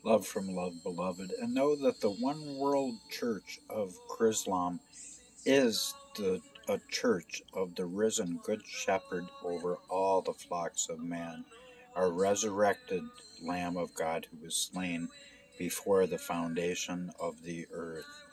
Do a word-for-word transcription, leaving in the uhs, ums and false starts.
Love from love, beloved, and know that the one world church of Chrislam is the a church of the risen Good Shepherd over all the flocks of man, our resurrected Lamb of God who was slain before the foundation of the earth.